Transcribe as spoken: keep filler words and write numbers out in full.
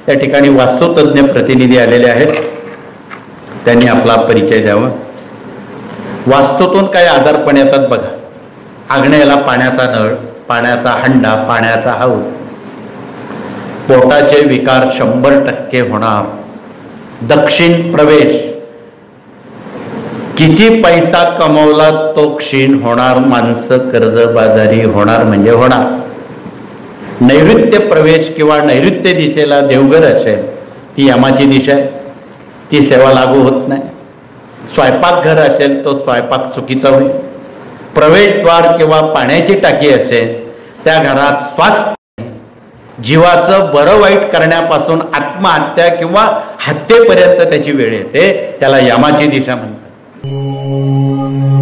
त्या ठिकाणी वास्तुतज्ञ प्रतिनिधी आलेले आहेत, त्यांनी आपला परिचय द्यावा. वास्तूतून काही आजारपण येतात बघा. आग्नेयाला पाण्याचा नळ, पाण्याचा हंडा, पाण्याचा हौद, पोटाचे विकार शंभर टक्के होणार. दक्षिण प्रवेश, किती पैसा कमवला तो क्षीण होणार, माणसं कर्जबाजारी होणार म्हणजे होणार. नैऋत्य प्रवेश किंवा नैऋत्य दिशेला देवघर असेल, ती यमाची दिशा आहे, ती सेवा लागू होत नाही. स्वयंपाकघर असेल तो स्वयंपाक चुकीचा होईल. प्रवेशद्वार किंवा पाण्याची टाकी असेल, त्या घरात स्वास्थ्य, जीवाचं बरं वाईट करण्यापासून आत्महत्या किंवा हत्येपर्यंत त्याची वेळ येते. त्याला यमाची दिशा म्हणतात.